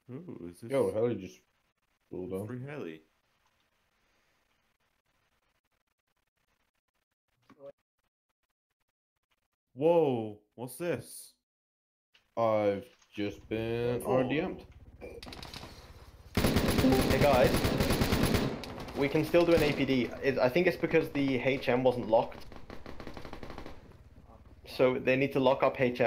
Ooh, is this Yo, heli just pulled on. free heli? Whoa, what's this? I've just been RDM'd. Hey guys, we can still do an APD. I think it's because the HM wasn't locked. So they need to lock up HM.